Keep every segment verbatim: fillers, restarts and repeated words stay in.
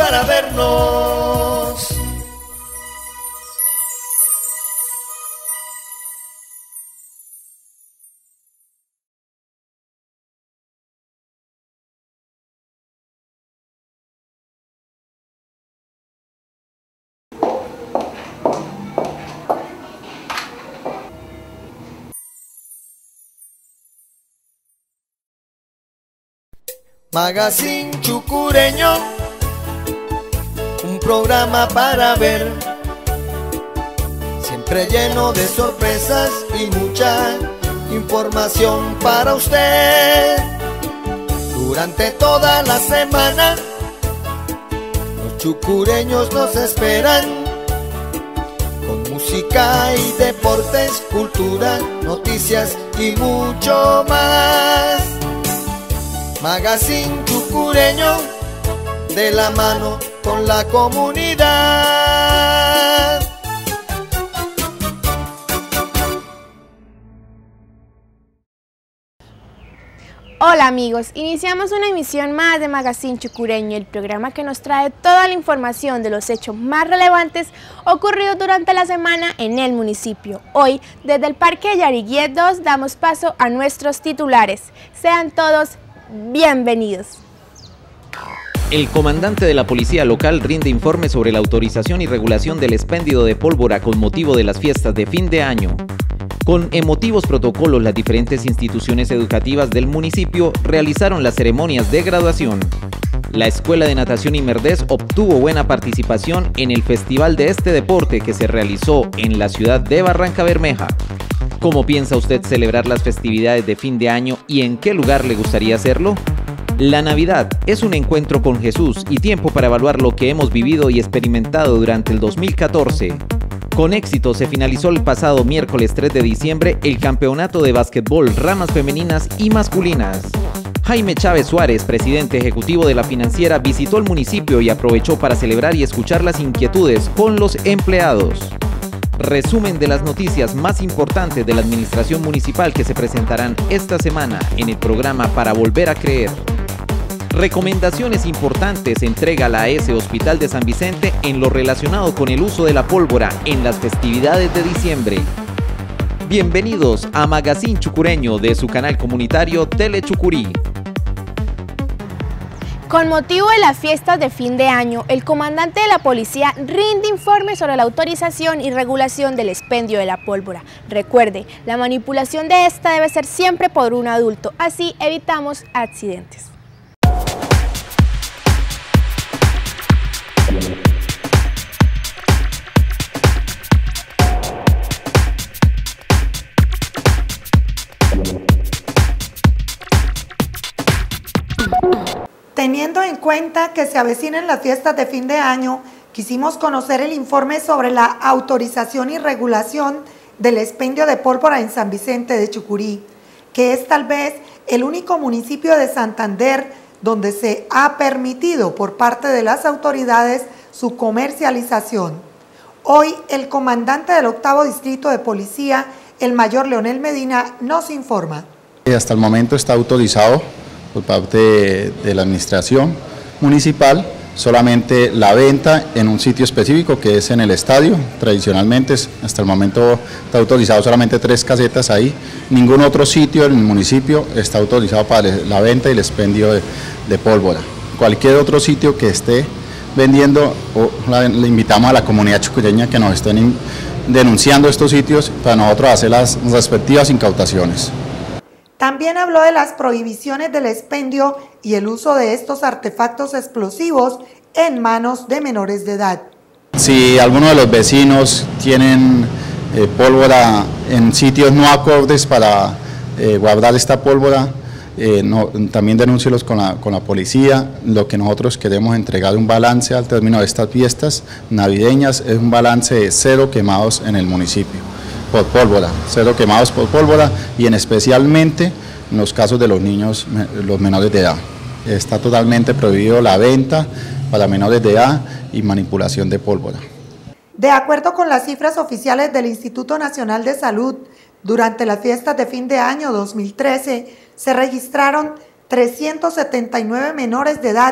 para vernos. Magazine Chucureño, un programa para ver, siempre lleno de sorpresas y mucha información para usted. Durante toda la semana, los chucureños nos esperan, con música y deportes, cultura, noticias y mucho más. Magazine Chucureño, de la mano con la comunidad. Hola amigos, iniciamos una emisión más de Magazine Chucureño, el programa que nos trae toda la información de los hechos más relevantes ocurridos durante la semana en el municipio. Hoy, desde el Parque Yariguíes dos, damos paso a nuestros titulares. Sean todos bienvenidos. El comandante de la policía local rinde informe sobre la autorización y regulación del expendio de pólvora con motivo de las fiestas de fin de año. Con emotivos protocolos, las diferentes instituciones educativas del municipio realizaron las ceremonias de graduación. La Escuela de Natación Imerdés obtuvo buena participación en el festival de este deporte que se realizó en la ciudad de Barrancabermeja. ¿Cómo piensa usted celebrar las festividades de fin de año y en qué lugar le gustaría hacerlo? La Navidad es un encuentro con Jesús y tiempo para evaluar lo que hemos vivido y experimentado durante el dos mil catorce. Con éxito se finalizó el pasado miércoles tres de diciembre el campeonato de básquetbol ramas femeninas y masculinas. Jaime Chávez Suárez, presidente ejecutivo de la financiera, visitó el municipio y aprovechó para celebrar y escuchar las inquietudes con los empleados. Resumen de las noticias más importantes de la administración municipal que se presentarán esta semana en el programa Para Volver a Creer. Recomendaciones importantes entrega la A S Hospital de San Vicente en lo relacionado con el uso de la pólvora en las festividades de diciembre. Bienvenidos a Magazine Chucureño de su canal comunitario Tele Chucurí. Con motivo de las fiestas de fin de año, el comandante de la policía rinde informe sobre la autorización y regulación del expendio de la pólvora. Recuerde, la manipulación de esta debe ser siempre por un adulto, así evitamos accidentes. Teniendo en cuenta que se avecinan las fiestas de fin de año, quisimos conocer el informe sobre la autorización y regulación del expendio de pólvora en San Vicente de Chucurí, que es tal vez el único municipio de Santander donde se ha permitido por parte de las autoridades su comercialización. Hoy el comandante del octavo distrito de policía, el mayor Leonel Medina, nos informa. Hasta el momento está autorizado por parte de, de la administración municipal solamente la venta en un sitio específico que es en el estadio. Tradicionalmente hasta el momento está autorizado solamente tres casetas ahí, ningún otro sitio en el municipio está autorizado para la venta y el expendio de, de pólvora. Cualquier otro sitio que esté vendiendo, o la, le invitamos a la comunidad chucureña que nos estén in, denunciando estos sitios para nosotros hacer las respectivas incautaciones. También habló de las prohibiciones del expendio y el uso de estos artefactos explosivos en manos de menores de edad. Si alguno de los vecinos tienen eh, pólvora en sitios no acordes para eh, guardar esta pólvora, eh, no, también denúncielos con la, con la policía. Lo que nosotros queremos entregar un balance al término de estas fiestas navideñas es un balance de cero quemados en el municipio por pólvora, cero quemados por pólvora y en especialmente en los casos de los niños, los menores de edad. Está totalmente prohibido la venta para menores de edad y manipulación de pólvora. De acuerdo con las cifras oficiales del Instituto Nacional de Salud, durante las fiestas de fin de año dos mil trece se registraron trescientos setenta y nueve menores de edad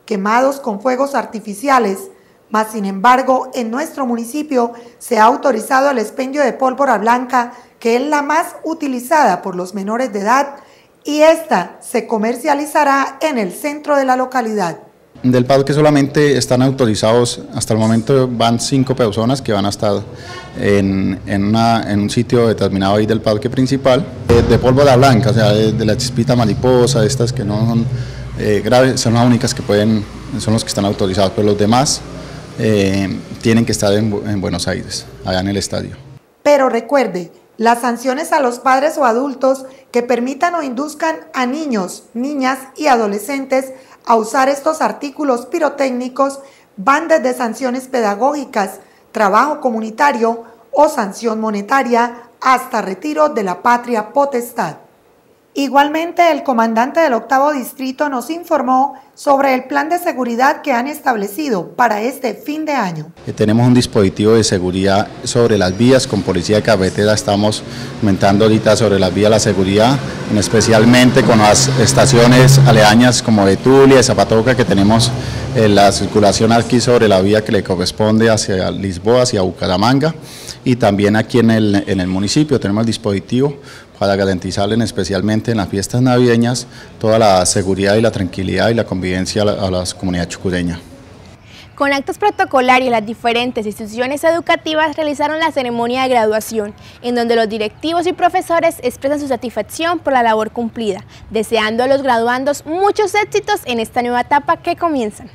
quemados con fuegos artificiales, mas sin embargo en nuestro municipio se ha autorizado el expendio de pólvora blanca, que es la más utilizada por los menores de edad, y esta se comercializará en el centro de la localidad. Del parque solamente están autorizados, hasta el momento van cinco personas que van a estar en, en, una, en un sitio determinado ahí del parque principal, de, de pólvora blanca, o sea, de, de la chispita mariposa, estas que no son eh, graves, son las únicas que pueden, son los que están autorizados, pero los demás eh, tienen que estar en, en Buenos Aires, allá en el estadio. Pero recuerde, las sanciones a los padres o adultos que permitan o induzcan a niños, niñas y adolescentes a usar estos artículos pirotécnicos van desde sanciones pedagógicas, trabajo comunitario o sanción monetaria hasta retiro de la patria potestad. Igualmente, el comandante del octavo distrito nos informó sobre el plan de seguridad que han establecido para este fin de año. Tenemos un dispositivo de seguridad sobre las vías, con policía de carretera estamos aumentando ahorita sobre las vías la seguridad, especialmente con las estaciones aledañas como Betulia y Zapatoca, que tenemos eh, la circulación aquí sobre la vía que le corresponde hacia Lisboa, hacia Bucaramanga, y también aquí en el, en el municipio tenemos el dispositivo para garantizarle, especialmente en las fiestas navideñas, toda la seguridad y la tranquilidad y la convivencia a la, a la comunidad chucureña. Con actos protocolarios, las diferentes instituciones educativas realizaron la ceremonia de graduación, en donde los directivos y profesores expresan su satisfacción por la labor cumplida, deseando a los graduandos muchos éxitos en esta nueva etapa que comienzan.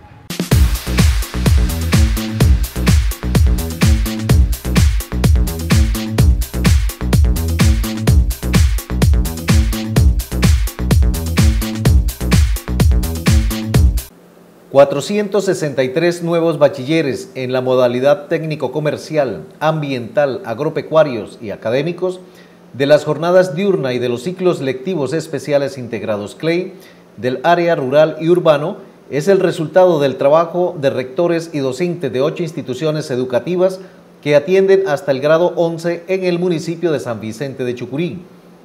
cuatrocientos sesenta y tres nuevos bachilleres en la modalidad técnico-comercial, ambiental, agropecuarios y académicos de las jornadas diurna y de los ciclos lectivos especiales integrados C L E I del área rural y urbano es el resultado del trabajo de rectores y docentes de ocho instituciones educativas que atienden hasta el grado once en el municipio de San Vicente de Chucurí.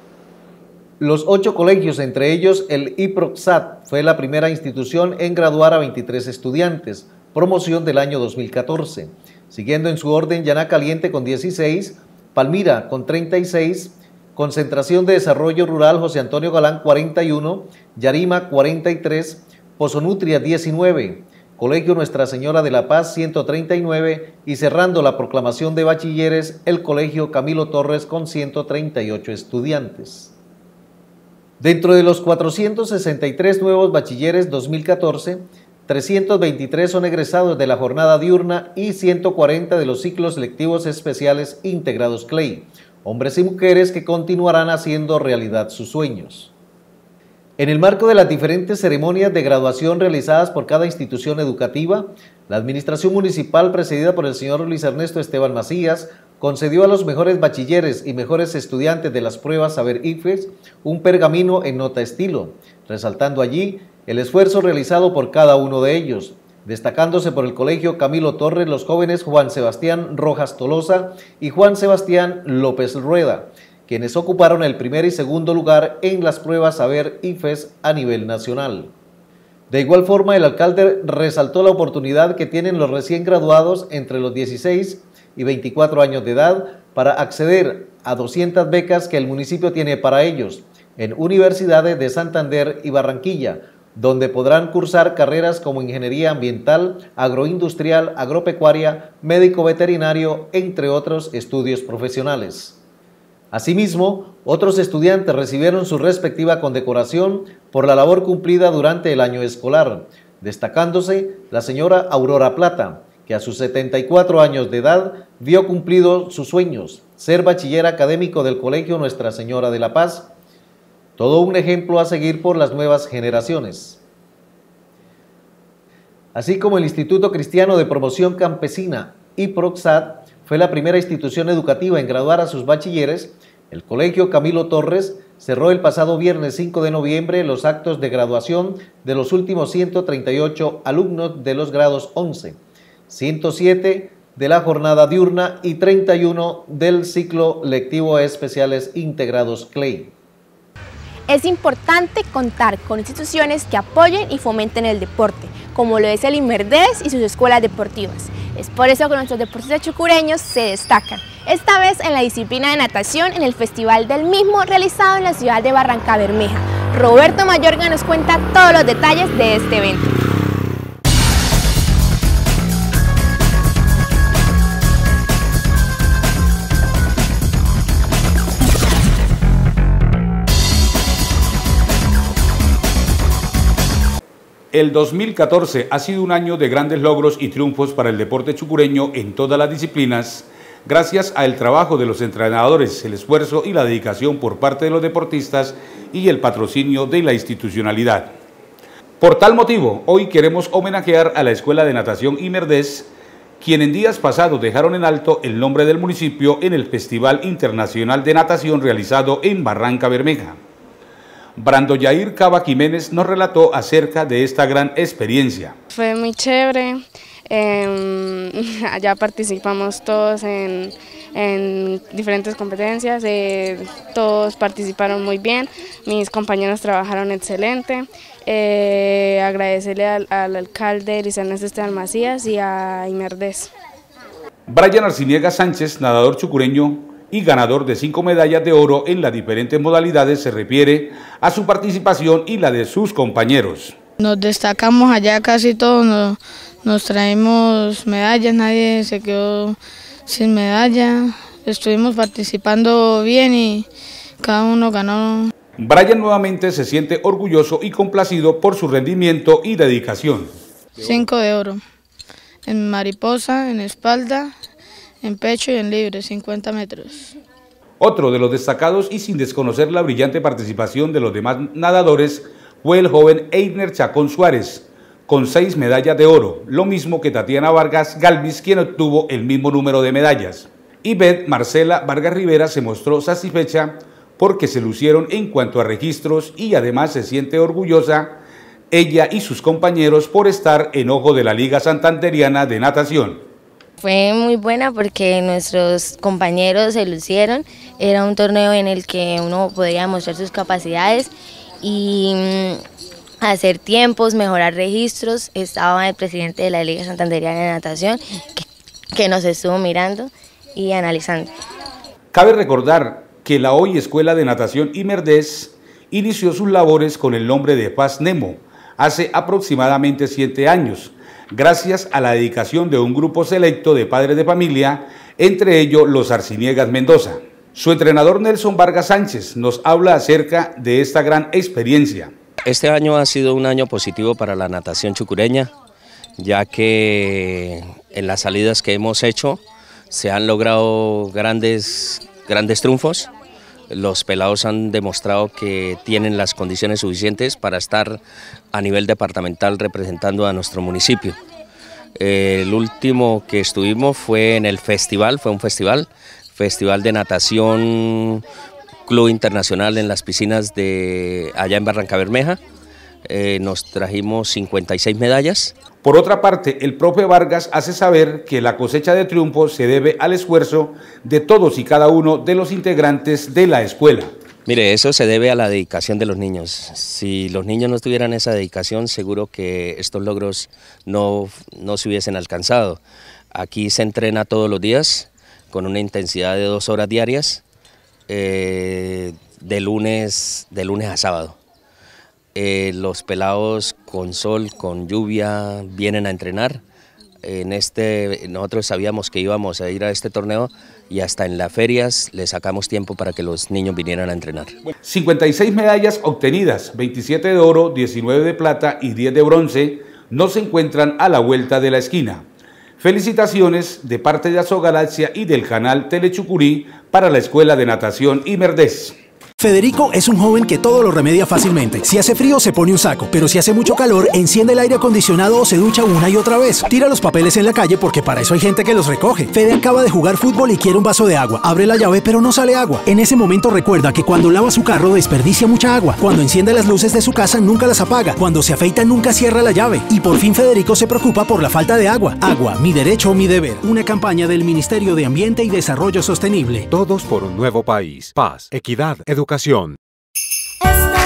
Los ocho colegios, entre ellos el IPROXAT, fue la primera institución en graduar a veintitrés estudiantes, promoción del año dos mil catorce. Siguiendo en su orden Llaná Caliente con dieciséis, Palmira con treinta y seis, Concentración de Desarrollo Rural José Antonio Galán cuarenta y uno, Yarima cuarenta y tres, Pozonutria diecinueve, Colegio Nuestra Señora de la Paz ciento treinta y nueve y cerrando la proclamación de bachilleres el Colegio Camilo Torres con ciento treinta y ocho estudiantes. Dentro de los cuatrocientos sesenta y tres nuevos bachilleres dos mil catorce, trescientos veintitrés son egresados de la jornada diurna y ciento cuarenta de los ciclos lectivos especiales integrados C L E I, hombres y mujeres que continuarán haciendo realidad sus sueños. En el marco de las diferentes ceremonias de graduación realizadas por cada institución educativa, la administración municipal presidida por el señor Luis Ernesto Esteban Macías concedió a los mejores bachilleres y mejores estudiantes de las pruebas Saber IFES un pergamino en nota estilo, resaltando allí el esfuerzo realizado por cada uno de ellos, destacándose por el Colegio Camilo Torres los jóvenes Juan Sebastián Rojas Tolosa y Juan Sebastián López Rueda, quienes ocuparon el primer y segundo lugar en las pruebas Saber IFES a nivel nacional. De igual forma, el alcalde resaltó la oportunidad que tienen los recién graduados entre los dieciséis y veinticuatro años de edad para acceder a doscientas becas que el municipio tiene para ellos en universidades de Santander y Barranquilla, donde podrán cursar carreras como ingeniería ambiental, agroindustrial, agropecuaria, médico veterinario, entre otros estudios profesionales. Asimismo, otros estudiantes recibieron su respectiva condecoración por la labor cumplida durante el año escolar, destacándose la señora Aurora Plata, que a sus setenta y cuatro años de edad vio cumplido sus sueños, ser bachiller académico del Colegio Nuestra Señora de la Paz, todo un ejemplo a seguir por las nuevas generaciones. Así como el Instituto Cristiano de Promoción Campesina, IPROXAT, fue la primera institución educativa en graduar a sus bachilleres, el Colegio Camilo Torres cerró el pasado viernes cinco de noviembre los actos de graduación de los últimos ciento treinta y ocho alumnos de los grados once, ciento siete de la jornada diurna y treinta y uno del ciclo lectivo especiales integrados C L E I. Es importante contar con instituciones que apoyen y fomenten el deporte, como lo es el IMERDES y sus escuelas deportivas. Es por eso que nuestros deportistas chucureños se destacan, esta vez en la disciplina de natación en el festival del mismo realizado en la ciudad de Barrancabermeja. Roberto Mayorga nos cuenta todos los detalles de este evento. El dos mil catorce ha sido un año de grandes logros y triunfos para el deporte chucureño en todas las disciplinas, gracias al trabajo de los entrenadores, el esfuerzo y la dedicación por parte de los deportistas y el patrocinio de la institucionalidad. Por tal motivo, hoy queremos homenajear a la Escuela de Natación IMERDES, quien en días pasados dejaron en alto el nombre del municipio en el Festival Internacional de Natación realizado en Barrancabermeja. Brando Yair Cava Jiménez nos relató acerca de esta gran experiencia. Fue muy chévere, eh, allá participamos todos en, en diferentes competencias, eh, todos participaron muy bien, mis compañeros trabajaron excelente, eh, agradecerle al, al alcalde Luis Ernesto Esteban Macías y a IMERDES. Brian Arciniega Sánchez, nadador chucureño y ganador de cinco medallas de oro en las diferentes modalidades, se refiere a su participación y la de sus compañeros. Nos destacamos allá casi todos, nos, nos traemos medallas, nadie se quedó sin medalla, estuvimos participando bien y cada uno ganó. Brian nuevamente se siente orgulloso y complacido por su rendimiento y dedicación. Cinco de oro, en mariposa, en espalda, en pecho y en libre, cincuenta metros. Otro de los destacados y sin desconocer la brillante participación de los demás nadadores fue el joven Einer Chacón Suárez, con seis medallas de oro, lo mismo que Tatiana Vargas Galvis, quien obtuvo el mismo número de medallas. Ivette Marcela Vargas Rivera se mostró satisfecha porque se lucieron en cuanto a registros y además se siente orgullosa ella y sus compañeros por estar en ojo de la Liga Santanderiana de Natación. Fue muy buena porque nuestros compañeros se lucieron, era un torneo en el que uno podía mostrar sus capacidades y hacer tiempos, mejorar registros. Estaba el presidente de la Liga Santanderiana de Natación que, que nos estuvo mirando y analizando. Cabe recordar que la hoy Escuela de Natación IMERDES inició sus labores con el nombre de Paz Nemo hace aproximadamente siete años, gracias a la dedicación de un grupo selecto de padres de familia, entre ellos los Arciniegas Mendoza. Su entrenador Nelson Vargas Sánchez nos habla acerca de esta gran experiencia. Este año ha sido un año positivo para la natación chucureña, ya que en las salidas que hemos hecho se han logrado grandes, grandes triunfos. Los pelados han demostrado que tienen las condiciones suficientes para estar a nivel departamental representando a nuestro municipio. El último que estuvimos fue en el festival, fue un festival, Festival de Natación Club Internacional en las piscinas de allá en Barrancabermeja. Eh, nos trajimos cincuenta y seis medallas. Por otra parte, el profe Vargas hace saber que la cosecha de triunfos se debe al esfuerzo de todos y cada uno de los integrantes de la escuela. Mire, eso se debe a la dedicación de los niños. Si los niños no tuvieran esa dedicación, seguro que estos logros no, no se hubiesen alcanzado. Aquí se entrena todos los días con una intensidad de dos horas diarias, eh, de, lunes, de lunes a sábado. Eh, los pelados con sol, con lluvia, vienen a entrenar. En este, nosotros sabíamos que íbamos a ir a este torneo y hasta en las ferias le sacamos tiempo para que los niños vinieran a entrenar. cincuenta y seis medallas obtenidas, veintisiete de oro, diecinueve de plata y diez de bronce, no se encuentran a la vuelta de la esquina. Felicitaciones de parte de Azogalaxia y del canal Telechucurí para la Escuela de Natación IMERDES. Federico es un joven que todo lo remedia fácilmente. Si hace frío se pone un saco, pero si hace mucho calor enciende el aire acondicionado o se ducha una y otra vez. Tira los papeles en la calle porque para eso hay gente que los recoge. Fede acaba de jugar fútbol y quiere un vaso de agua. Abre la llave pero no sale agua. En ese momento recuerda que cuando lava su carro desperdicia mucha agua. Cuando enciende las luces de su casa nunca las apaga. Cuando se afeita nunca cierra la llave. Y por fin Federico se preocupa por la falta de agua. Agua, mi derecho, mi deber. Una campaña del Ministerio de Ambiente y Desarrollo Sostenible. Todos por un nuevo país. Paz, equidad, educación. Esta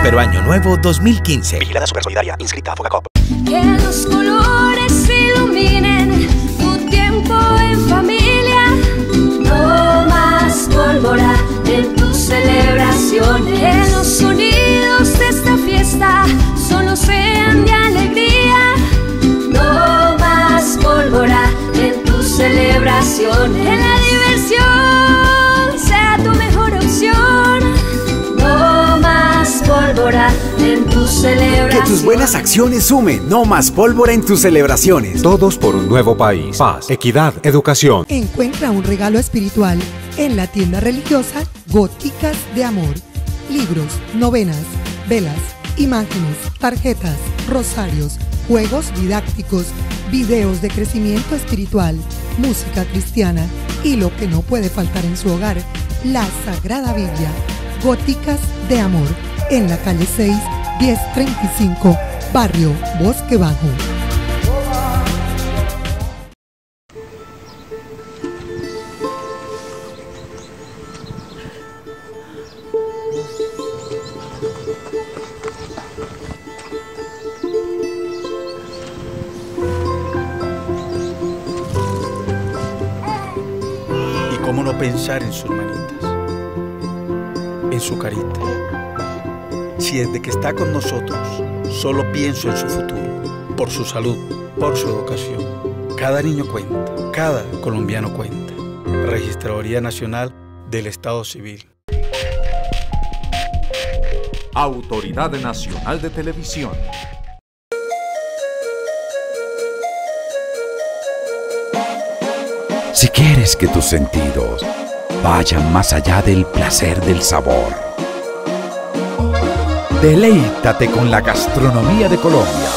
Próspero Año Nuevo dos mil quince. Vigilada Supersolidaria, inscrita a Fogacop. Que los colores iluminen tu tiempo en familia. No más pólvora en tus celebraciones. Que los sonidos de esta fiesta solo sean de alegría. No más pólvora en tus celebraciones. Que la diversión sea tu mejor opción. No más pólvora en tus celebraciones. Que tus buenas acciones sumen. No más pólvora en tus celebraciones. Todos por un nuevo país. Paz, equidad, educación. Encuentra un regalo espiritual en la tienda religiosa Góticas de Amor. Libros, novenas, velas, imágenes, tarjetas, rosarios, juegos didácticos, videos de crecimiento espiritual, música cristiana y lo que no puede faltar en su hogar, la Sagrada Biblia. Góticas de Amor, en la calle seis, diez treinta y cinco, barrio Bosque Bajo. Y cómo no pensar en sus manitas, en su carita. Si desde que está con nosotros solo pienso en su futuro, por su salud, por su educación. Cada niño cuenta, cada colombiano cuenta. Registraduría Nacional del Estado Civil. Autoridad Nacional de Televisión. Si quieres que tus sentidos vayan más allá del placer del sabor, deleítate con la gastronomía de Colombia.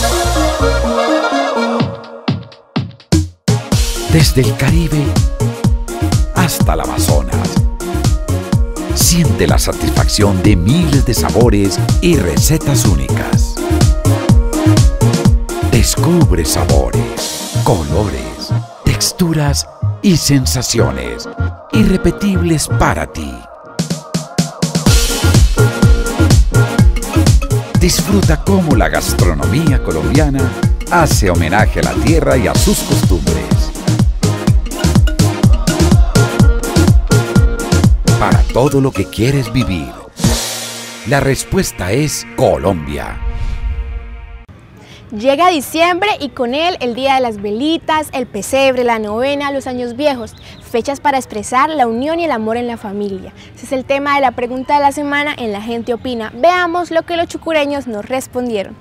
Desde el Caribe hasta el Amazonas, siente la satisfacción de miles de sabores y recetas únicas. Descubre sabores, colores, texturas y sensaciones irrepetibles para ti. Disfruta cómo la gastronomía colombiana hace homenaje a la tierra y a sus costumbres. Para todo lo que quieres vivir, la respuesta es Colombia. Llega diciembre y con él el Día de las Velitas, el pesebre, la novena, los años viejos, fechas para expresar la unión y el amor en la familia. Ese es el tema de la pregunta de la semana en La Gente Opina. Veamos lo que los chucureños nos respondieron.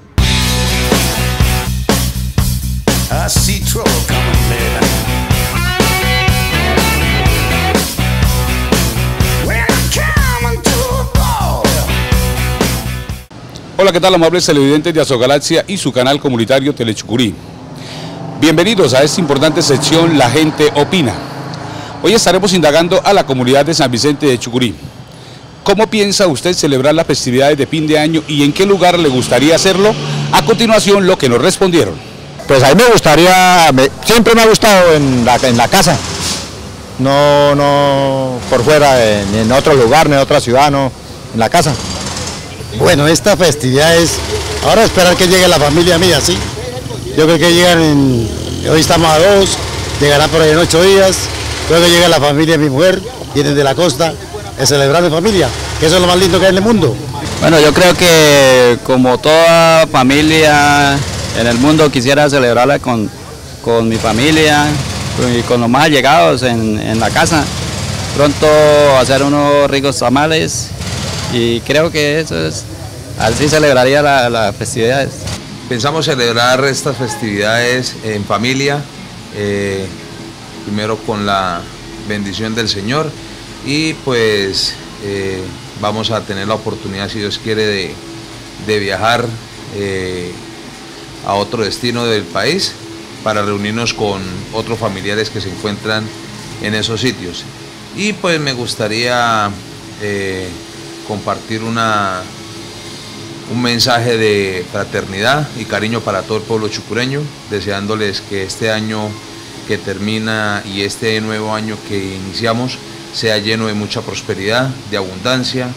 Hola, ¿qué tal, amables televidentes de Azogalaxia y su canal comunitario Telechucurí? Bienvenidos a esta importante sección La Gente Opina. Hoy estaremos indagando a la comunidad de San Vicente de Chucurí. ¿Cómo piensa usted celebrar las festividades de fin de año y en qué lugar le gustaría hacerlo? A continuación, lo que nos respondieron. Pues a mí me gustaría, me, siempre me ha gustado en la, en la casa, no, no por fuera, en, en otro lugar, ni en otra ciudad, no, en la casa. Bueno, esta festividad es, ahora esperar que llegue la familia mía, ¿sí? Yo creo que llegan en, hoy estamos a dos, llegarán por ahí en ocho días, luego llega la familia de mi mujer, vienen de la costa, a celebrar en familia, que eso es lo más lindo que hay en el mundo. Bueno, yo creo que como toda familia en el mundo quisiera celebrarla con, con mi familia y con los más allegados en, en la casa, pronto hacer unos ricos tamales. Y creo que eso es, así celebraría las la festividades. Pensamos celebrar estas festividades en familia, eh, primero con la bendición del Señor y pues eh, vamos a tener la oportunidad, si Dios quiere, de, de viajar eh, a otro destino del país para reunirnos con otros familiares que se encuentran en esos sitios. Y pues me gustaría eh, compartir una, un mensaje de fraternidad y cariño para todo el pueblo chucureño, deseándoles que este año que termina y este nuevo año que iniciamos sea lleno de mucha prosperidad, de abundancia,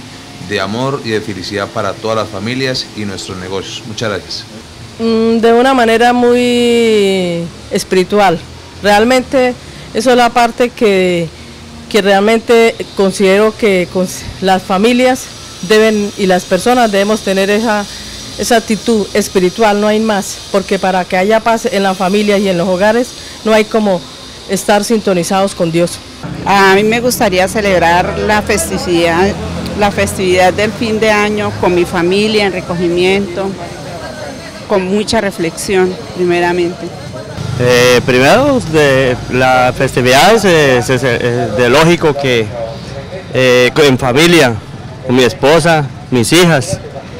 de amor y de felicidad para todas las familias y nuestros negocios. Muchas gracias. De una manera muy espiritual. Realmente eso es la parte que, que realmente considero que las familias deben y las personas debemos tener esa, esa actitud espiritual, no hay más, porque para que haya paz en la familia y en los hogares no hay como estar sintonizados con Dios. A mí me gustaría celebrar la festividad, la festividad del fin de año con mi familia en recogimiento, con mucha reflexión primeramente. Eh, primero, de la festividad es, es, es, es de lógico que eh, en familia, con mi esposa, mis hijas,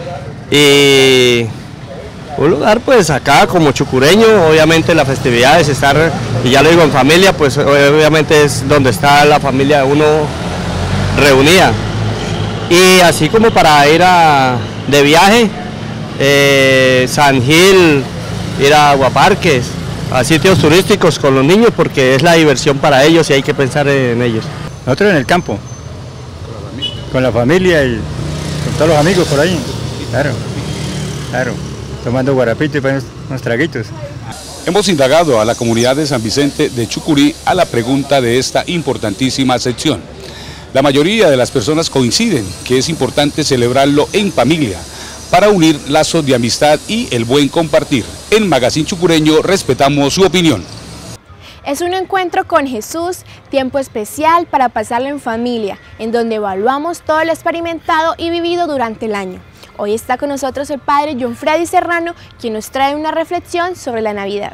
y un lugar pues acá como chucureño, obviamente la festividad es estar, y ya lo digo en familia, pues obviamente es donde está la familia de uno reunida, y así como para ir a, de viaje, eh, San Gil, ir a Aguaparques, a sitios turísticos con los niños porque es la diversión para ellos y hay que pensar en ellos. Nosotros en el campo, con la familia y con todos los amigos por ahí, claro, claro, tomando guarapito y unos, unos traguitos. Hemos indagado a la comunidad de San Vicente de Chucurí a la pregunta de esta importantísima sección. La mayoría de las personas coinciden que es importante celebrarlo en familia, para unir lazos de amistad y el buen compartir. En Magazine Chucureño respetamos su opinión. Es un encuentro con Jesús, tiempo especial para pasarlo en familia, en donde evaluamos todo lo experimentado y vivido durante el año. Hoy está con nosotros el padre John Freddy Serrano, quien nos trae una reflexión sobre la Navidad.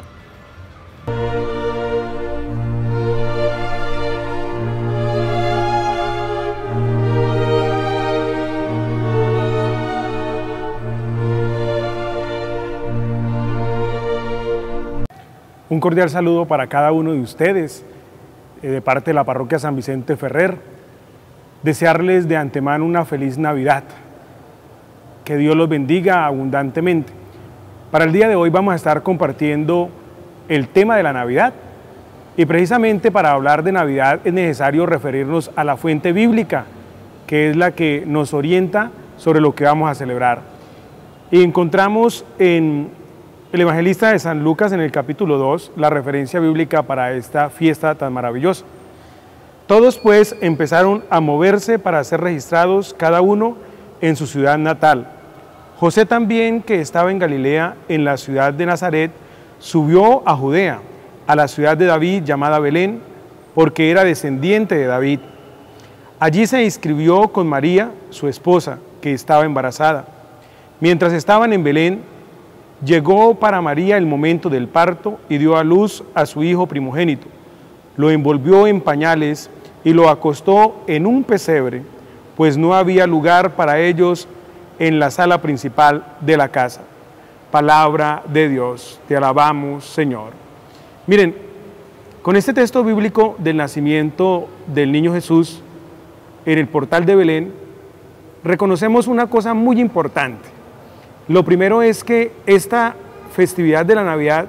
Un cordial saludo para cada uno de ustedes, eh, de parte de la parroquia San Vicente Ferrer. Desearles de antemano una feliz Navidad. Que Dios los bendiga abundantemente. Para el día de hoy vamos a estar compartiendo el tema de la Navidad. Y precisamente para hablar de Navidad es necesario referirnos a la fuente bíblica, que es la que nos orienta sobre lo que vamos a celebrar. Y encontramos en el evangelista de San Lucas en el capítulo dos, la referencia bíblica para esta fiesta tan maravillosa. Todos pues empezaron a moverse para ser registrados cada uno en su ciudad natal. José también, que estaba en Galilea, en la ciudad de Nazaret, subió a Judea, a la ciudad de David llamada Belén, porque era descendiente de David. Allí se inscribió con María, su esposa, que estaba embarazada. Mientras estaban en Belén, llegó para María el momento del parto y dio a luz a su hijo primogénito. Lo envolvió en pañales y lo acostó en un pesebre, pues no había lugar para ellos en la sala principal de la casa. Palabra de Dios, te alabamos, Señor. Miren, con este texto bíblico del nacimiento del niño Jesús en el portal de Belén, reconocemos una cosa muy importante. Lo primero es que esta festividad de la Navidad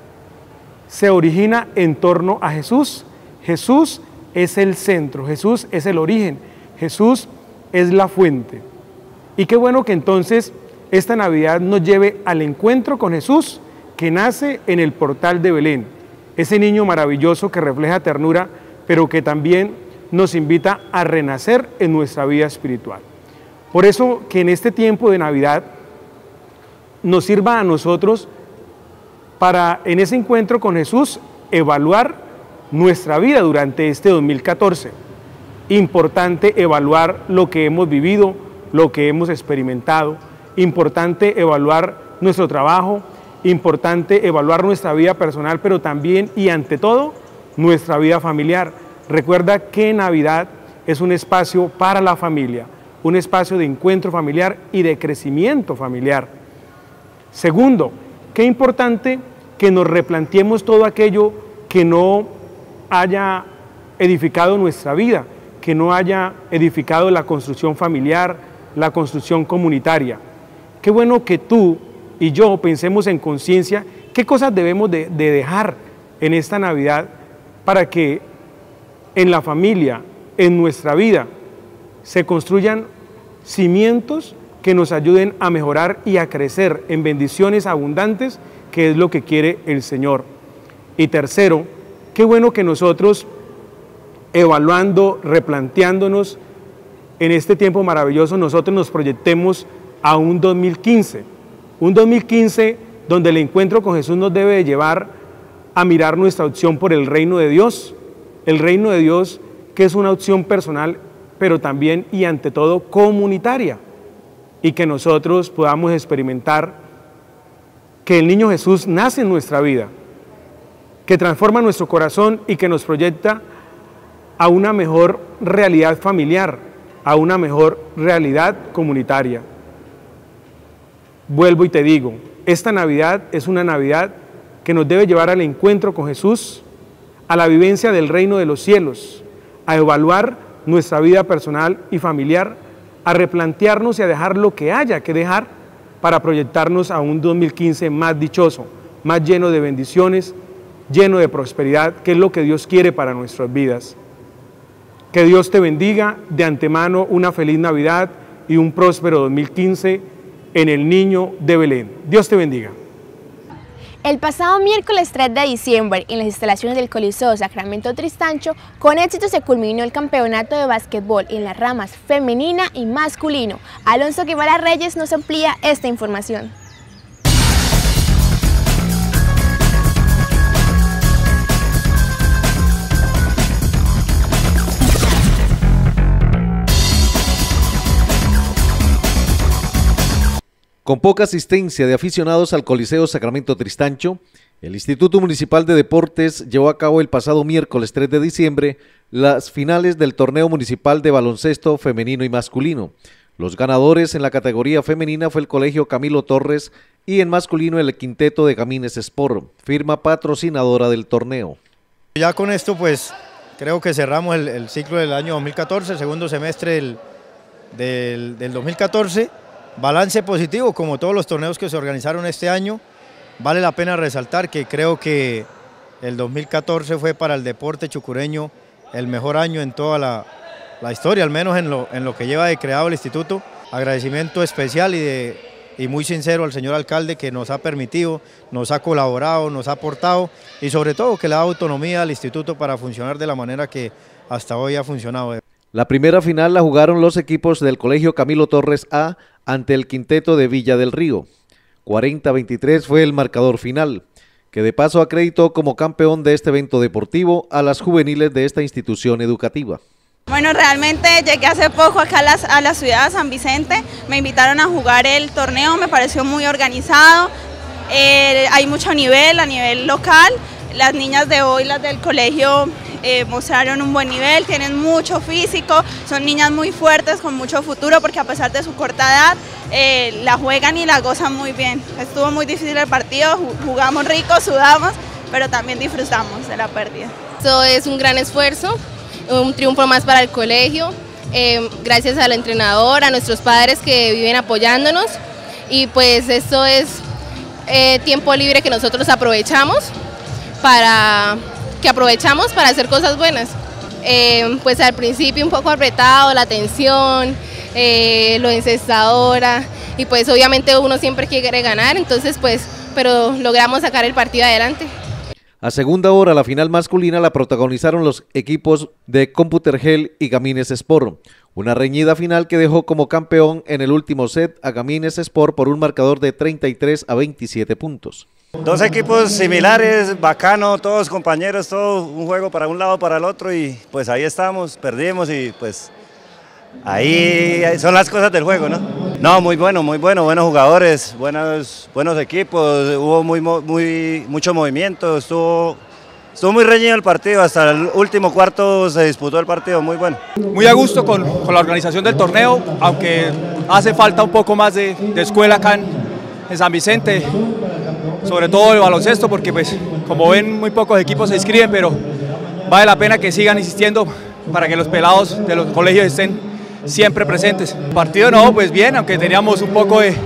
se origina en torno a Jesús. Jesús es el centro, Jesús es el origen, Jesús es la fuente. Y qué bueno que entonces esta Navidad nos lleve al encuentro con Jesús, que nace en el portal de Belén, ese niño maravilloso que refleja ternura, pero que también nos invita a renacer en nuestra vida espiritual. Por eso que en este tiempo de Navidad nos sirva a nosotros para en ese encuentro con Jesús evaluar nuestra vida durante este dos mil catorce. Importante evaluar lo que hemos vivido, lo que hemos experimentado, importante evaluar nuestro trabajo, importante evaluar nuestra vida personal, pero también y ante todo nuestra vida familiar. Recuerda que Navidad es un espacio para la familia, un espacio de encuentro familiar y de crecimiento familiar. Segundo, qué importante que nos replanteemos todo aquello que no haya edificado nuestra vida, que no haya edificado la construcción familiar, la construcción comunitaria. Qué bueno que tú y yo pensemos en conciencia qué cosas debemos de, de dejar en esta Navidad para que en la familia, en nuestra vida, se construyan cimientos que nos ayuden a mejorar y a crecer en bendiciones abundantes, que es lo que quiere el Señor. Y tercero, qué bueno que nosotros, evaluando, replanteándonos en este tiempo maravilloso, nosotros nos proyectemos a un dos mil quince. Un dos mil quince donde el encuentro con Jesús nos debe de llevar a mirar nuestra opción por el reino de Dios. El reino de Dios, que es una opción personal, pero también y ante todo comunitaria. Y que nosotros podamos experimentar que el niño Jesús nace en nuestra vida, que transforma nuestro corazón y que nos proyecta a una mejor realidad familiar, a una mejor realidad comunitaria. Vuelvo y te digo, esta Navidad es una Navidad que nos debe llevar al encuentro con Jesús, a la vivencia del reino de los cielos, a evaluar nuestra vida personal y familiar, a replantearnos y a dejar lo que haya que dejar para proyectarnos a un dos mil quince más dichoso, más lleno de bendiciones, lleno de prosperidad, que es lo que Dios quiere para nuestras vidas. Que Dios te bendiga, de antemano una feliz Navidad y un próspero dos mil quince en el Niño de Belén. Dios te bendiga. El pasado miércoles tres de diciembre, en las instalaciones del Coliseo Sacramento Tristancho, con éxito se culminó el campeonato de básquetbol en las ramas femenina y masculino. Alonso Guevara Reyes nos amplía esta información. Con poca asistencia de aficionados al Coliseo Sacramento Tristancho, el Instituto Municipal de Deportes llevó a cabo el pasado miércoles tres de diciembre las finales del torneo municipal de baloncesto femenino y masculino. Los ganadores en la categoría femenina fue el Colegio Camilo Torres y en masculino el quinteto de Gamines Sport, firma patrocinadora del torneo. Ya con esto pues creo que cerramos el, el ciclo del año dos mil catorce, el segundo semestre del, del, del dos mil catorce. Balance positivo, como todos los torneos que se organizaron este año. Vale la pena resaltar que creo que el dos mil catorce fue para el deporte chucureño el mejor año en toda la, la historia, al menos en lo, en lo que lleva de creado el instituto. Agradecimiento especial y, de, y muy sincero al señor alcalde, que nos ha permitido, nos ha colaborado, nos ha aportado y sobre todo que le da autonomía al instituto para funcionar de la manera que hasta hoy ha funcionado. La primera final la jugaron los equipos del Colegio Camilo Torres A ante el quinteto de Villa del Río. cuarenta a veintitrés fue el marcador final, que de paso acreditó como campeón de este evento deportivo a las juveniles de esta institución educativa. Bueno, realmente llegué hace poco acá a la, a la ciudad de San Vicente, me invitaron a jugar el torneo, me pareció muy organizado, eh, hay mucho nivel a nivel local, las niñas de hoy, las del colegio, Eh, mostraron un buen nivel, tienen mucho físico, son niñas muy fuertes con mucho futuro porque a pesar de su corta edad eh, la juegan y la gozan muy bien. Estuvo muy difícil el partido, jugamos rico, sudamos, pero también disfrutamos de la pérdida. Esto es un gran esfuerzo, un triunfo más para el colegio, eh, gracias al entrenador, a nuestros padres que viven apoyándonos, y pues esto es eh, tiempo libre que nosotros aprovechamos para... que aprovechamos para hacer cosas buenas. Eh, pues al principio un poco apretado, la tensión, eh, lo encestadora, y pues obviamente uno siempre quiere ganar, entonces pues, pero logramos sacar el partido adelante. A segunda hora, la final masculina la protagonizaron los equipos de Computergel y Gamines Sport, una reñida final que dejó como campeón en el último set a Gamines Sport por un marcador de treinta y tres a veintisiete puntos. Dos equipos similares, bacano, todos compañeros, todo un juego para un lado, para el otro, y pues ahí estamos, perdimos y pues ahí son las cosas del juego, ¿no? No, muy bueno, muy bueno, buenos jugadores, buenos, buenos equipos, hubo muy, muy, mucho movimiento, estuvo, estuvo muy reñido el partido, hasta el último cuarto se disputó el partido, muy bueno. Muy a gusto con, con la organización del torneo, aunque hace falta un poco más de, de escuela acá en, en San Vicente, sobre todo el baloncesto, porque pues como ven muy pocos equipos se inscriben, pero vale la pena que sigan insistiendo para que los pelados de los colegios estén siempre presentes. Partido no, pues bien, aunque teníamos un poco de,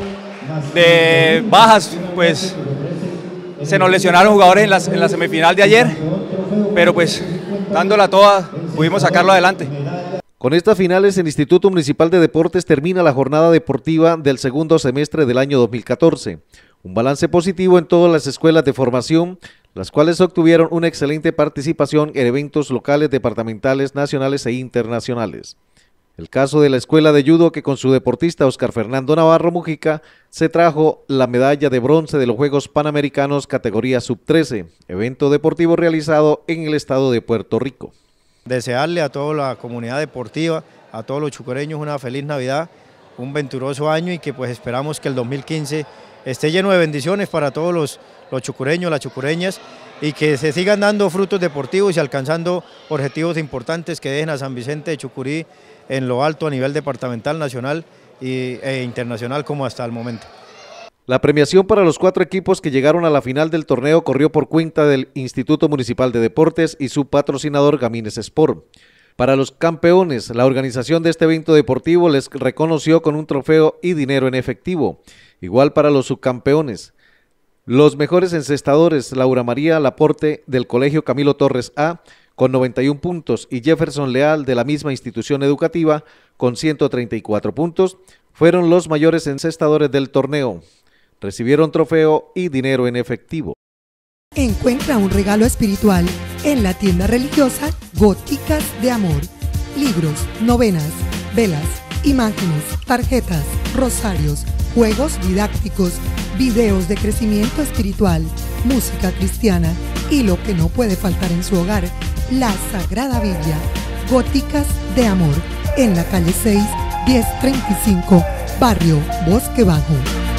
de bajas, pues se nos lesionaron jugadores en, las, en la semifinal de ayer, pero pues dándola toda pudimos sacarlo adelante. Con estas finales, el Instituto Municipal de Deportes termina la jornada deportiva del segundo semestre del año dos mil catorce. Un balance positivo en todas las escuelas de formación, las cuales obtuvieron una excelente participación en eventos locales, departamentales, nacionales e internacionales. El caso de la escuela de judo, que con su deportista Oscar Fernando Navarro Mujica se trajo la medalla de bronce de los Juegos Panamericanos categoría sub trece, evento deportivo realizado en el estado de Puerto Rico. Desearle a toda la comunidad deportiva, a todos los chucureños una feliz Navidad, un venturoso año y que pues esperamos que el dos mil quince esté lleno de bendiciones para todos los, los chucureños, las chucureñas, y que se sigan dando frutos deportivos y alcanzando objetivos importantes que dejen a San Vicente de Chucurí en lo alto a nivel departamental, nacional y, e internacional como hasta el momento. La premiación para los cuatro equipos que llegaron a la final del torneo corrió por cuenta del Instituto Municipal de Deportes y su patrocinador Gamines Sport. Para los campeones, la organización de este evento deportivo les reconoció con un trofeo y dinero en efectivo. Igual para los subcampeones. Los mejores encestadores, Laura María Laporte del Colegio Camilo Torres A con noventa y un puntos y Jefferson Leal de la misma institución educativa con ciento treinta y cuatro puntos, fueron los mayores encestadores del torneo. Recibieron trofeo y dinero en efectivo. Encuentra un regalo espiritual en la tienda religiosa Góticas de Amor. Libros, novenas, velas, imágenes, tarjetas, rosarios, juegos didácticos, videos de crecimiento espiritual, música cristiana y lo que no puede faltar en su hogar, la Sagrada Biblia. Góticas de Amor, en la calle seis, diez treinta y cinco, barrio Bosque Bajo.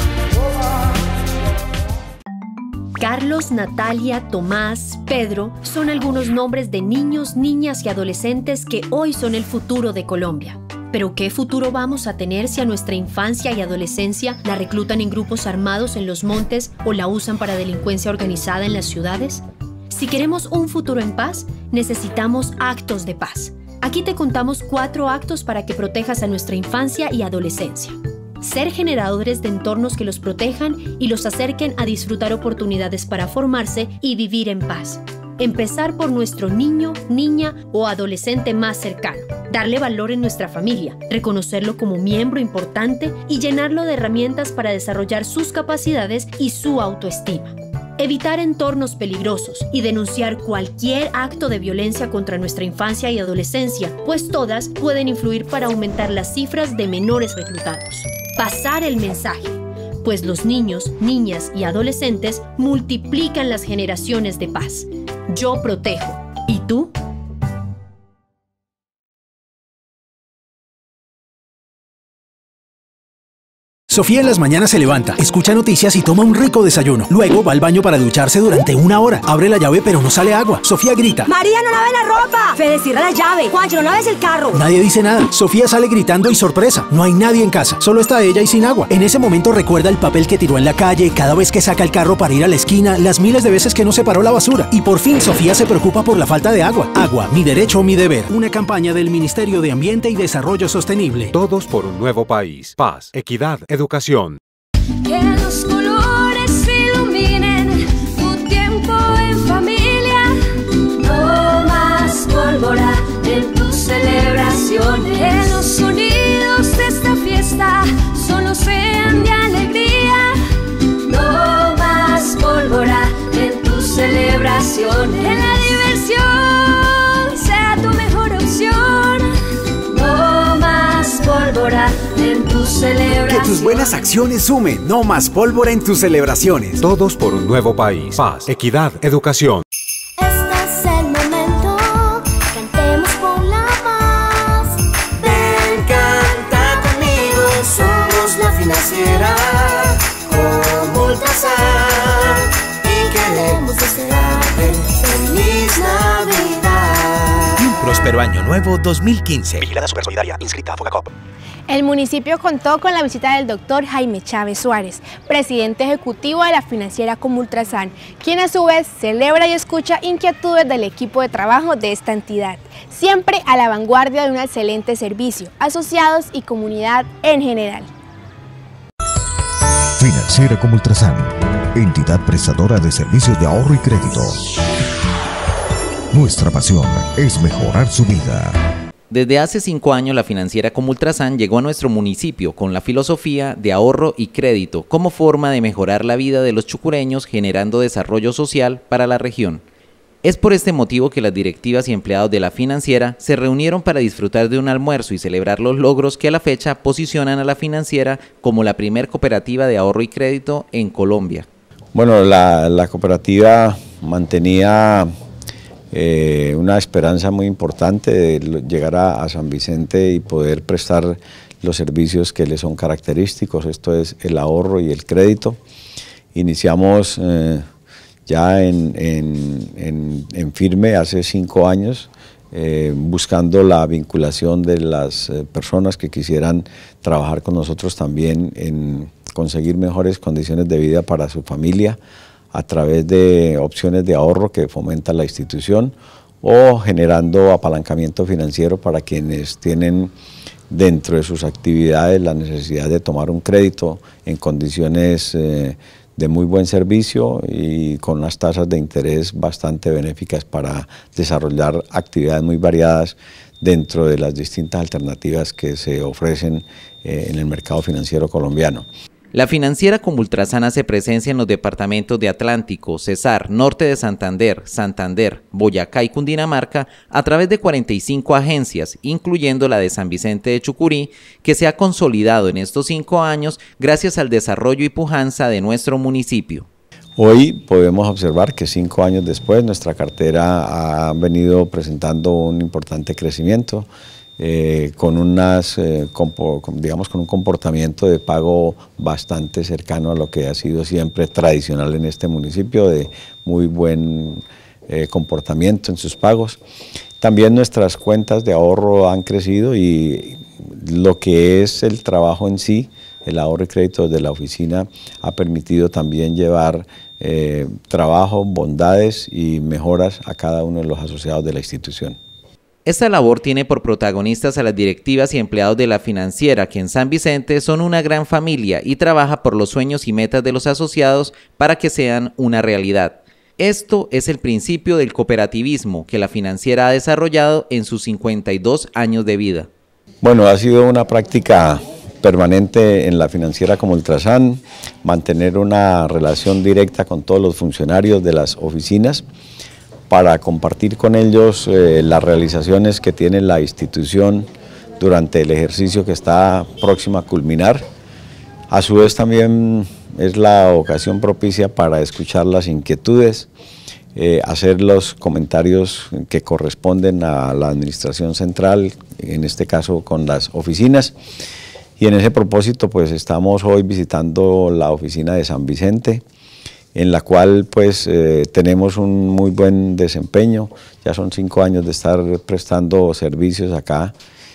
Carlos, Natalia, Tomás, Pedro son algunos nombres de niños, niñas y adolescentes que hoy son el futuro de Colombia. Pero ¿qué futuro vamos a tener si a nuestra infancia y adolescencia la reclutan en grupos armados en los montes o la usan para delincuencia organizada en las ciudades? Si queremos un futuro en paz, necesitamos actos de paz. Aquí te contamos cuatro actos para que protejas a nuestra infancia y adolescencia. Ser generadores de entornos que los protejan y los acerquen a disfrutar oportunidades para formarse y vivir en paz. Empezar por nuestro niño, niña o adolescente más cercano. Darle valor en nuestra familia, reconocerlo como miembro importante y llenarlo de herramientas para desarrollar sus capacidades y su autoestima. Evitar entornos peligrosos y denunciar cualquier acto de violencia contra nuestra infancia y adolescencia, pues todas pueden influir para aumentar las cifras de menores reclutados. Pasar el mensaje, pues los niños, niñas y adolescentes multiplican las generaciones de paz. Yo protejo. ¿Y tú? Sofía en las mañanas se levanta, escucha noticias y toma un rico desayuno. Luego va al baño para ducharse durante una hora. Abre la llave pero no sale agua. Sofía grita: ¡María, no lave la ropa! ¡Fede, cierra la llave! ¡Juancho, no laves el carro! Nadie dice nada. Sofía sale gritando y sorpresa. No hay nadie en casa. Solo está ella y sin agua. En ese momento recuerda el papel que tiró en la calle, cada vez que saca el carro para ir a la esquina, las miles de veces que no separó la basura. Y por fin Sofía se preocupa por la falta de agua. Agua, mi derecho, mi deber. Una campaña del Ministerio de Ambiente y Desarrollo Sostenible. Todos por un nuevo país. Paz, equidad, educación. Que los colores iluminen tu tiempo en familia. No más pólvora en tus celebraciones. Que los sonidos de esta fiesta solo sean de alegría. No más pólvora en tus celebraciones. Que la diversión sea tu mejor opción. No más pólvora en tus celebraciones. Que tus buenas acciones sumen. No más pólvora en tus celebraciones. Todos por un nuevo país. Paz, equidad, educación. Este es el momento, cantemos por la paz. Ven, canta conmigo, somos la financiera como Ultrasan y queremos desearte feliz Navidad. Y un próspero año nuevo dos mil quince. Vigilada Supersolidaria, inscrita a Fogacop. El municipio contó con la visita del doctor Jaime Chávez Suárez, presidente ejecutivo de la financiera Comultrasan, quien a su vez celebra y escucha inquietudes del equipo de trabajo de esta entidad, siempre a la vanguardia de un excelente servicio, asociados y comunidad en general. Financiera Comultrasan, entidad prestadora de servicios de ahorro y crédito. Nuestra pasión es mejorar su vida. Desde hace cinco años la financiera Comultrasan llegó a nuestro municipio con la filosofía de ahorro y crédito como forma de mejorar la vida de los chucureños generando desarrollo social para la región. Es por este motivo que las directivas y empleados de la financiera se reunieron para disfrutar de un almuerzo y celebrar los logros que a la fecha posicionan a la financiera como la primer cooperativa de ahorro y crédito en Colombia. Bueno, la, la cooperativa mantenía Eh, una esperanza muy importante de llegar a, a San Vicente y poder prestar los servicios que le son característicos, esto es el ahorro y el crédito. Iniciamos eh, ya en, en, en, en firme hace cinco años, eh, buscando la vinculación de las eh, personas que quisieran trabajar con nosotros también en conseguir mejores condiciones de vida para su familia, a través de opciones de ahorro que fomenta la institución o generando apalancamiento financiero para quienes tienen dentro de sus actividades la necesidad de tomar un crédito en condiciones eh, de muy buen servicio y con unas tasas de interés bastante benéficas para desarrollar actividades muy variadas dentro de las distintas alternativas que se ofrecen eh, en el mercado financiero colombiano. La financiera Comultrasan hace presencia en los departamentos de Atlántico, Cesar, Norte de Santander, Santander, Boyacá y Cundinamarca a través de cuarenta y cinco agencias, incluyendo la de San Vicente de Chucurí, que se ha consolidado en estos cinco años gracias al desarrollo y pujanza de nuestro municipio. Hoy podemos observar que cinco años después nuestra cartera ha venido presentando un importante crecimiento. Eh, con unas, eh, compo, digamos, con un comportamiento de pago bastante cercano a lo que ha sido siempre tradicional en este municipio, de muy buen eh, comportamiento en sus pagos. También nuestras cuentas de ahorro han crecido y lo que es el trabajo en sí, el ahorro y crédito de la oficina, ha permitido también llevar eh, trabajo, bondades y mejoras a cada uno de los asociados de la institución. Esta labor tiene por protagonistas a las directivas y empleados de la financiera, que en San Vicente son una gran familia y trabaja por los sueños y metas de los asociados para que sean una realidad. Esto es el principio del cooperativismo que la financiera ha desarrollado en sus cincuenta y dos años de vida. Bueno, ha sido una práctica permanente en la financiera Comultrasan, mantener una relación directa con todos los funcionarios de las oficinas, para compartir con ellos eh, las realizaciones que tiene la institución durante el ejercicio que está próximo a culminar. A su vez también es la ocasión propicia para escuchar las inquietudes, eh, hacer los comentarios que corresponden a la administración central, en este caso con las oficinas. Y en ese propósito pues estamos hoy visitando la oficina de San Vicente, en la cual pues eh, tenemos un muy buen desempeño, ya son cinco años de estar prestando servicios acá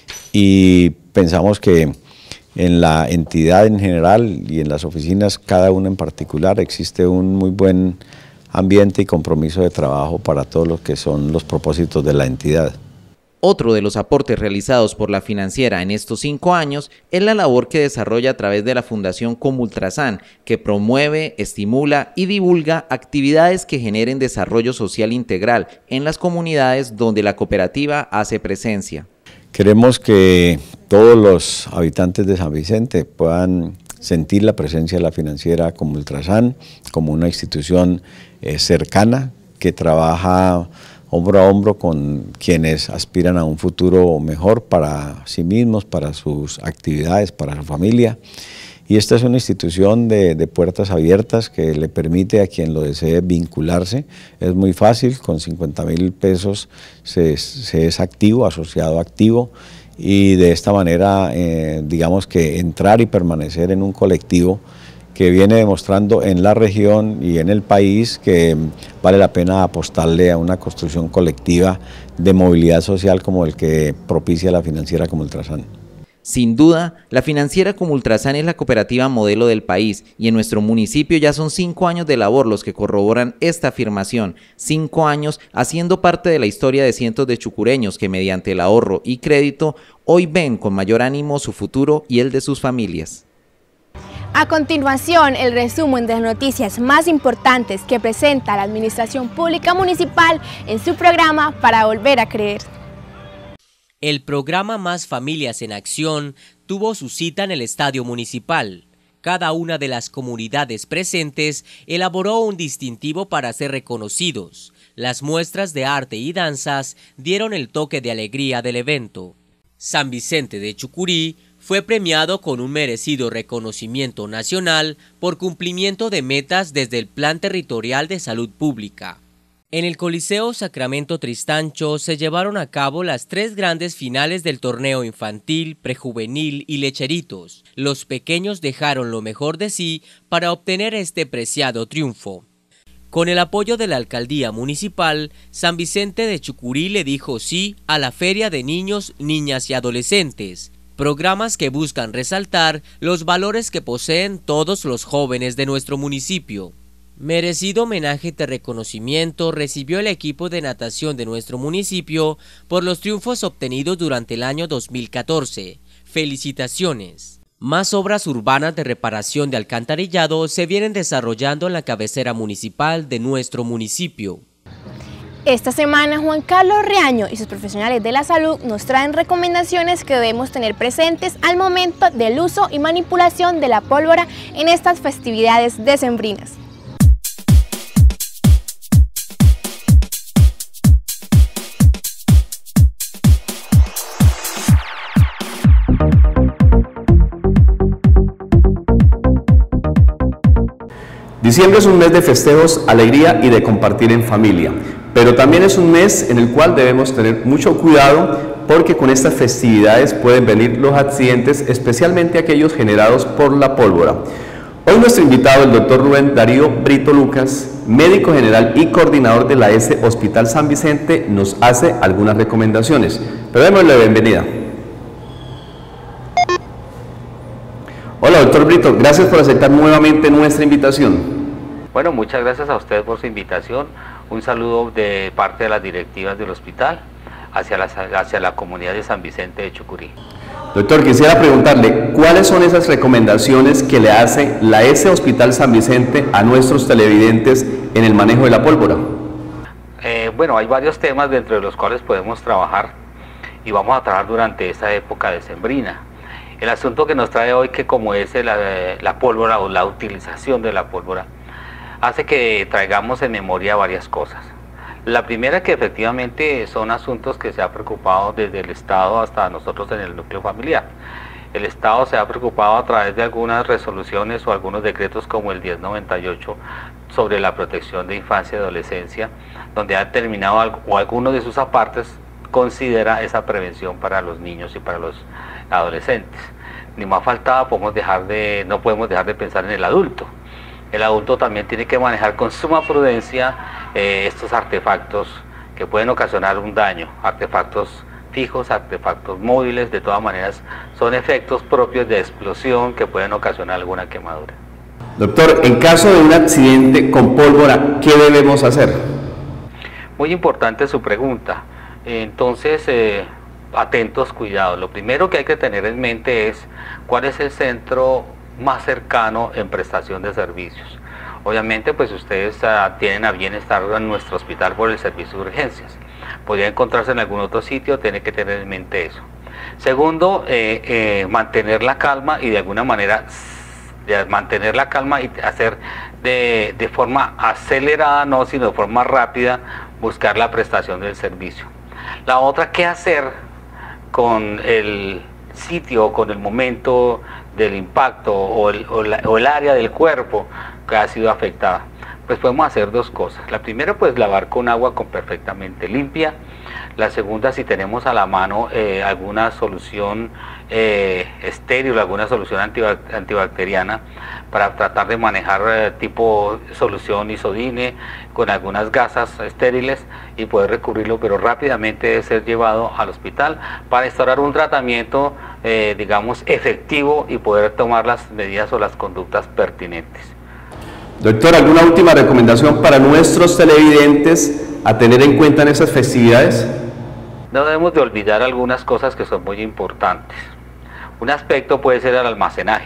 y pensamos que en la entidad en general y en las oficinas, cada una en particular, existe un muy buen ambiente y compromiso de trabajo para todos los que son los propósitos de la entidad. Otro de los aportes realizados por la financiera en estos cinco años es la labor que desarrolla a través de la Fundación Comultrasan, que promueve, estimula y divulga actividades que generen desarrollo social integral en las comunidades donde la cooperativa hace presencia. Queremos que todos los habitantes de San Vicente puedan sentir la presencia de la financiera Comultrasan como una institución eh, cercana que trabaja hombro a hombro con quienes aspiran a un futuro mejor para sí mismos, para sus actividades, para su familia. Y esta es una institución de, de puertas abiertas que le permite a quien lo desee vincularse. Es muy fácil, con cincuenta mil pesos se, se es activo, asociado activo, y de esta manera, eh, digamos que entrar y permanecer en un colectivo que viene demostrando en la región y en el país que vale la pena apostarle a una construcción colectiva de movilidad social como el que propicia la financiera Comultrasan. Sin duda, la financiera Comultrasan es la cooperativa modelo del país y en nuestro municipio ya son cinco años de labor los que corroboran esta afirmación, cinco años haciendo parte de la historia de cientos de chucureños que mediante el ahorro y crédito hoy ven con mayor ánimo su futuro y el de sus familias. A continuación, el resumen de las noticias más importantes que presenta la Administración Pública Municipal en su programa Para Volver a Creer. El programa Más Familias en Acción tuvo su cita en el Estadio Municipal. Cada una de las comunidades presentes elaboró un distintivo para ser reconocidos. Las muestras de arte y danzas dieron el toque de alegría del evento. San Vicente de Chucurí fue premiado con un merecido reconocimiento nacional por cumplimiento de metas desde el Plan Territorial de Salud Pública. En el Coliseo Sacramento Tristancho se llevaron a cabo las tres grandes finales del torneo infantil, prejuvenil y lecheritos. Los pequeños dejaron lo mejor de sí para obtener este preciado triunfo. Con el apoyo de la Alcaldía Municipal, San Vicente de Chucurí le dijo sí a la Feria de Niños, Niñas y Adolescentes, programas que buscan resaltar los valores que poseen todos los jóvenes de nuestro municipio. Merecido homenaje de reconocimiento recibió el equipo de natación de nuestro municipio por los triunfos obtenidos durante el año dos mil catorce. Felicitaciones. Más obras urbanas de reparación de alcantarillado se vienen desarrollando en la cabecera municipal de nuestro municipio. Esta semana Juan Carlos Riaño y sus profesionales de la salud nos traen recomendaciones que debemos tener presentes al momento del uso y manipulación de la pólvora en estas festividades decembrinas. Diciembre es un mes de festejos, alegría y de compartir en familia, pero también es un mes en el cual debemos tener mucho cuidado porque con estas festividades pueden venir los accidentes, especialmente aquellos generados por la pólvora. Hoy nuestro invitado, el doctor Rubén Darío Brito Lucas, médico general y coordinador de la S Hospital San Vicente, nos hace algunas recomendaciones. Pero démosle la bienvenida. Hola doctor Brito, gracias por aceptar nuevamente nuestra invitación. Bueno, muchas gracias a ustedes por su invitación. Un saludo de parte de las directivas del hospital hacia la, hacia la comunidad de San Vicente de Chucurí. Doctor, quisiera preguntarle, ¿cuáles son esas recomendaciones que le hace la S Hospital San Vicente a nuestros televidentes en el manejo de la pólvora? Eh, bueno, hay varios temas dentro de los cuales podemos trabajar y vamos a trabajar durante esta época decembrina. El asunto que nos trae hoy, que como es la, la pólvora o la utilización de la pólvora, hace que traigamos en memoria varias cosas. La primera, que efectivamente son asuntos que se ha preocupado desde el Estado hasta nosotros en el núcleo familiar. El Estado se ha preocupado a través de algunas resoluciones o algunos decretos como el diez noventa y ocho sobre la protección de infancia y adolescencia, donde ha determinado algo, o alguno de sus apartes considera esa prevención para los niños y para los adolescentes. Ni más faltaba, podemos dejar de, no podemos dejar de pensar en el adulto. El adulto también tiene que manejar con suma prudencia eh, estos artefactos que pueden ocasionar un daño, artefactos fijos, artefactos móviles. De todas maneras son efectos propios de explosión que pueden ocasionar alguna quemadura. Doctor, en caso de un accidente con pólvora, ¿qué debemos hacer? Muy importante su pregunta. Entonces, eh, atentos, cuidados. Lo primero que hay que tener en mente es cuál es el centro más cercano en prestación de servicios. Obviamente, pues ustedes uh, tienen a bien estar en nuestro hospital por el servicio de urgencias. Podría encontrarse en algún otro sitio, tiene que tener en mente eso. Segundo, eh, eh, mantener la calma y de alguna manera de mantener la calma y hacer de, de forma acelerada, no, sino de forma rápida, buscar la prestación del servicio. La otra, ¿qué hacer con el sitio, con el momento del impacto o el, o, la, o el área del cuerpo que ha sido afectada? Pues podemos hacer dos cosas. La primera, pues lavar con agua con perfectamente limpia. La segunda, si tenemos a la mano eh, alguna solución eh, estéril, alguna solución antibacteriana, para tratar de manejar eh, tipo solución isodine con algunas gasas estériles y poder recurrirlo, pero rápidamente debe ser llevado al hospital para instaurar un tratamiento, eh, digamos, efectivo y poder tomar las medidas o las conductas pertinentes. Doctor, ¿alguna última recomendación para nuestros televidentes a tener en cuenta en esas festividades? No debemos de olvidar algunas cosas que son muy importantes. Un aspecto puede ser el almacenaje.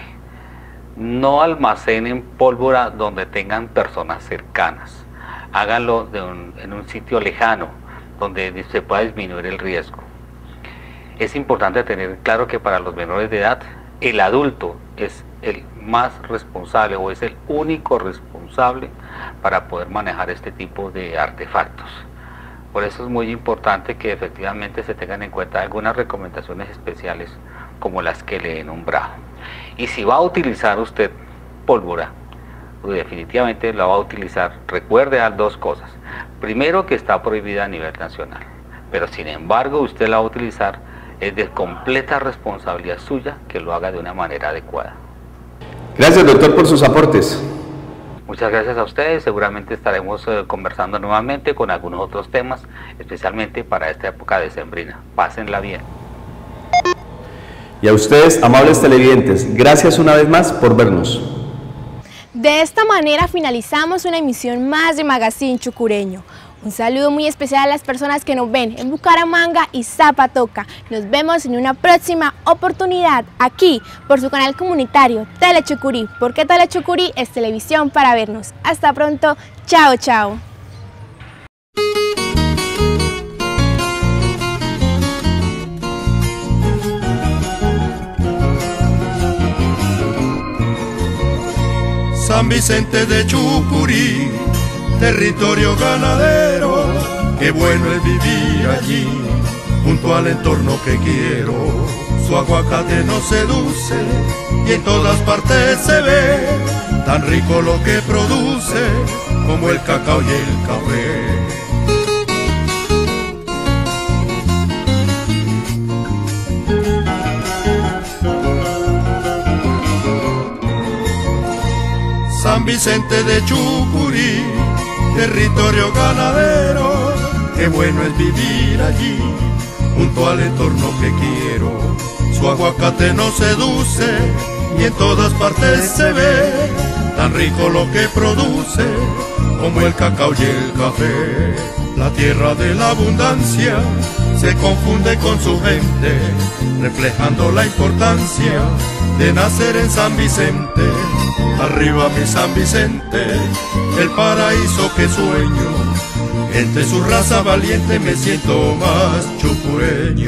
No almacenen pólvora donde tengan personas cercanas. Háganlo de un, en un sitio lejano, donde se pueda disminuir el riesgo. Es importante tener claro que para los menores de edad, el adulto es el más responsable o es el único responsable para poder manejar este tipo de artefactos. Por eso es muy importante que efectivamente se tengan en cuenta algunas recomendaciones especiales como las que le he nombrado. Y si va a utilizar usted pólvora, definitivamente la va a utilizar, recuerde dos cosas. Primero, que está prohibida a nivel nacional, pero sin embargo usted la va a utilizar, es de completa responsabilidad suya que lo haga de una manera adecuada. Gracias, doctor, por sus aportes. Muchas gracias a ustedes, seguramente estaremos eh, conversando nuevamente con algunos otros temas, especialmente para esta época decembrina. Pásenla bien. Y a ustedes, amables televidentes, gracias una vez más por vernos. De esta manera finalizamos una emisión más de Magazine Chucureño. Un saludo muy especial a las personas que nos ven en Bucaramanga y Zapatoca. Nos vemos en una próxima oportunidad aquí por su canal comunitario Telechucurí, porque Telechucurí es televisión para vernos. Hasta pronto, chao, chao. San Vicente de Chucurí, territorio ganadero, qué bueno es vivir allí, junto al entorno que quiero. Su aguacate nos seduce y en todas partes se ve, tan rico lo que produce como el cacao y el café. San Vicente de Chucurí, territorio ganadero, qué bueno es vivir allí, junto al entorno que quiero. Su aguacate nos seduce y en todas partes se ve, tan rico lo que produce como el cacao y el café. La tierra de la abundancia se confunde con su gente, reflejando la importancia de nacer en San Vicente. Arriba mi San Vicente, el paraíso que sueño, entre su raza valiente me siento más chucureño.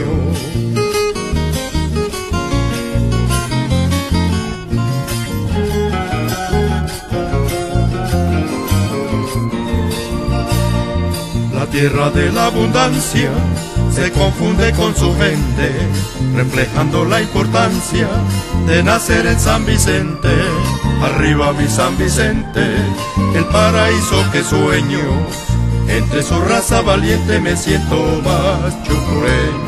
La tierra de la abundancia se confunde con su gente, reflejando la importancia de nacer en San Vicente. Arriba mi San Vicente, el paraíso que sueño, entre su raza valiente me siento más chucureño.